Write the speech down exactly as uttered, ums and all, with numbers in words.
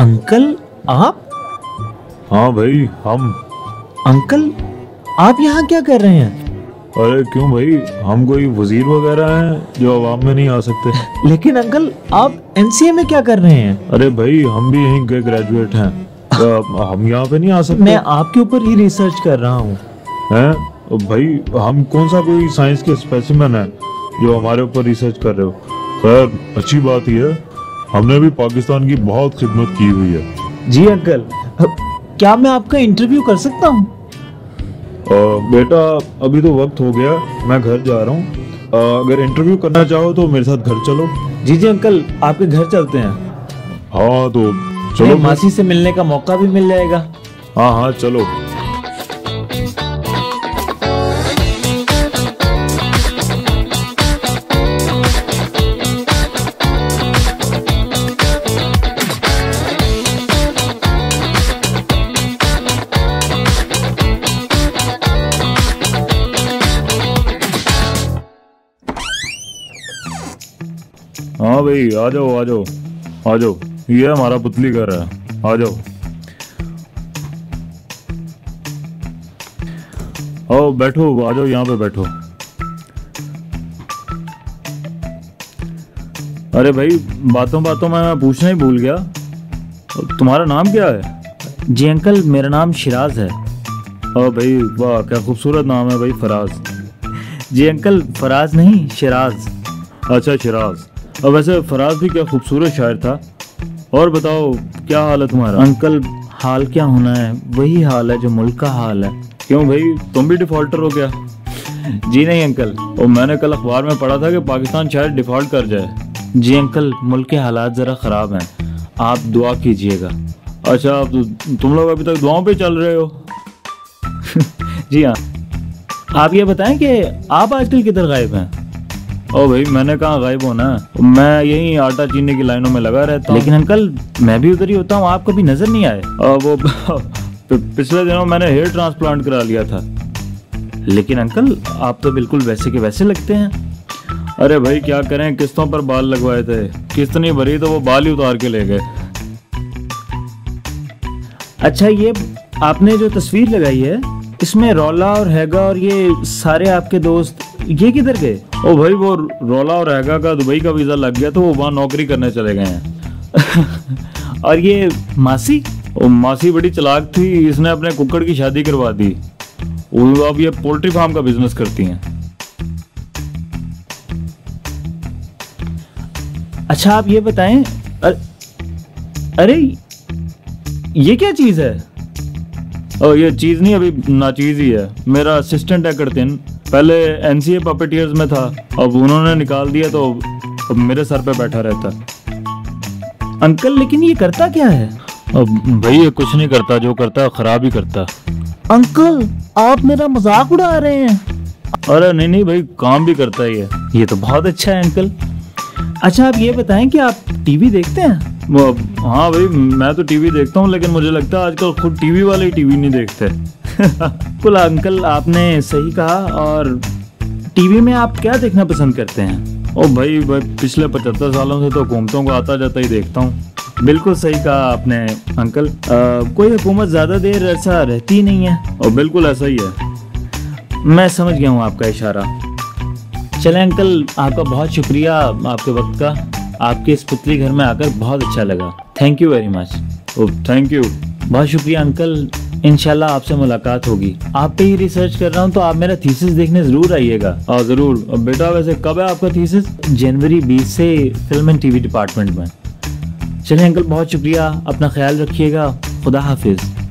Uncle आप? हाँ भाई हम। अंकल आप यहाँ क्या कर रहे हैं? अरे क्यों भाई, हम कोई वजीर वगैरह हैं जो अवाम में नहीं आ सकते? लेकिन अंकल आप एनसीए में क्या कर रहे हैं? अरे भाई हम भी यहीं के ग्रेजुएट हैं, तो हम यहाँ पे नहीं आ सकते? मैं आपके ऊपर ही रिसर्च कर रहा हूँ। हैं भाई, हम कौन सा कोई साइंस के स्पेसिमेन है जो हमारे ऊपर रिसर्च कर रहे हो? खैर अच्छी बात ही है, हमने भी पाकिस्तान की बहुत खिदमत की हुई है। जी अंकल, क्या मैं आपका इंटरव्यू कर सकता हूँ? बेटा अभी तो वक्त हो गया, मैं घर जा रहा हूँ। अगर इंटरव्यू करना चाहो तो मेरे साथ घर चलो। जी जी अंकल, आपके घर चलते हैं। हाँ तो चलो, चलो, मासी से मिलने का मौका भी मिल जाएगा। हाँ हाँ चलो। हाँ भाई आ जाओ आ जाओ आ जाओ, ये हमारा पुतली घर है, आ जाओ। आओ बैठो, आ जाओ यहाँ पे बैठो। अरे भाई बातों बातों में मैं पूछना ही भूल गया, तुम्हारा नाम क्या है? जी अंकल, मेरा नाम शिराज है। ओ भाई वाह, क्या खूबसूरत नाम है भाई, फराज। जी अंकल, फराज नहीं, शिराज। अच्छा शिराज। अब वैसे फराज भी क्या खूबसूरत शायर था। और बताओ क्या हाल है तुम्हारा? अंकल हाल क्या होना है, वही हाल है जो मुल्क का हाल है। क्यों भाई, तुम भी डिफॉल्टर हो गया? जी नहीं अंकल। और मैंने कल अखबार में पढ़ा था कि पाकिस्तान शायद डिफॉल्ट कर जाए। जी अंकल, मुल्क के हालात ज़रा ख़राब हैं, आप दुआ कीजिएगा। अच्छा, अब तो तुम लोग अभी तक दुआओं पे चल रहे हो? जी हाँ। आप ये बताएं कि आप आजकल किधर गायब हैं? ओ भाई मैंने कहाँ गायब होना है, मैं यहीं आटा चीनी की लाइनों में लगा रहता हूँ। लेकिन अंकल मैं भी उधर ही होता हूँ, आप कभी नजर नहीं आए। आ, वो पिछले दिनों मैंने हेयर ट्रांसप्लांट करा लिया था। लेकिन अंकल आप तो बिल्कुल वैसे के वैसे लगते हैं। अरे भाई क्या करें, किस्तों पर बाल लगवाए थे, किस्त नहीं भरी तो वो बाल ही उतार के ले गए। अच्छा, ये आपने जो तस्वीर लगाई है इसमें रौला और हैगा और ये सारे आपके दोस्त, ये किधर गए? ओ भाई वो रौला और हैगा का दुबई का वीजा लग गया तो वो वहाँ नौकरी करने चले गए हैं। और ये मासी? ओ मासी बड़ी चालाक थी, इसने अपने कुक्कड़ की शादी करवा दी। वो अब ये पोल्ट्री फार्म का बिजनेस करती हैं। अच्छा आप ये बताएं, अर, अरे ये क्या चीज है? ओ ये चीज नहीं, अभी नाचीज ही है। मेरा असिस्टेंट है करतिन, पहले एनसीए पपेटियर्स में था, अब उन्होंने निकाल दिया तो अब मेरे सर पे बैठा रहता। अंकल लेकिन ये करता क्या है? अब भाई ये कुछ नहीं करता, जो करता है खराब ही करता। अंकल आप मेरा मजाक उड़ा रहे हैं। अरे नहीं नहीं भाई, काम भी करता है ये। ये तो बहुत अच्छा है अंकल। अच्छा आप ये बताएं कि आप टीवी देखते हैं? वो हाँ भाई, मैं तो टीवी देखता हूँ, लेकिन मुझे लगता है आजकल खुद टीवी वाले ही टीवी नहीं देखते। बिल्कुल अंकल, आपने सही कहा। और टीवी में आप क्या देखना पसंद करते हैं? ओ भाई, भाई पिछले पचहत्तर सालों से तो हुकूमतों को आता जाता ही देखता हूँ। बिल्कुल सही कहा आपने अंकल। आ, कोई हुकूमत ज़्यादा देर ऐसा रहती नहीं है। और बिल्कुल ऐसा ही है। मैं समझ गया हूँ आपका इशारा। चलें अंकल, आपका बहुत शुक्रिया आपके वक्त का। आपके इस पुतली घर में आकर बहुत अच्छा लगा। Thank you very much. Oh thank you, बहुत शुक्रिया अंकल। इंशाल्लाह आपसे मुलाकात होगी। आप पे ही रिसर्च कर रहा हूँ तो आप मेरा थीसिस देखने ज़रूर आइएगा। हाँ ज़रूर। बेटा वैसे कब है आपका थीसिस? जनवरी बीस से फिल्म एंड टीवी डिपार्टमेंट में। चलिए अंकल, बहुत शुक्रिया, अपना ख्याल रखिएगा। खुदा हाफिज़।